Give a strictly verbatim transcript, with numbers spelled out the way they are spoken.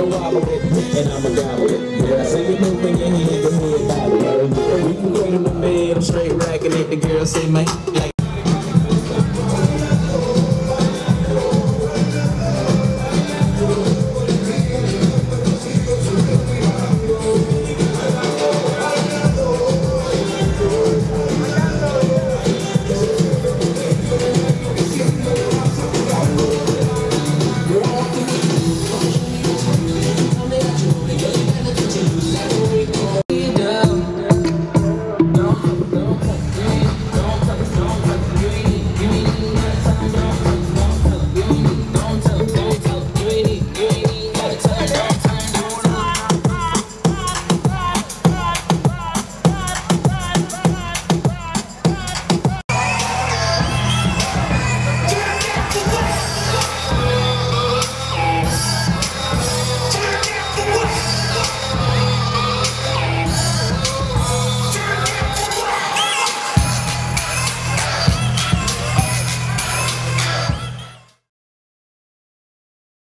wobble it, and I'ma gobble it. Girl, I say you moving your head, go ahead, bobble it. We can go to the bed, I'm straight racking it. The girl say, man, like